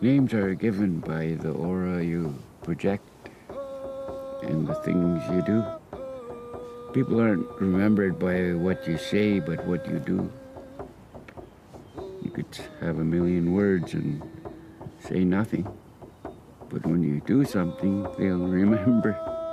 Names are given by the aura you project and the things you do. People aren't remembered by what you say, but what you do. You could have a million words and say nothing, but when you do something, they'll remember.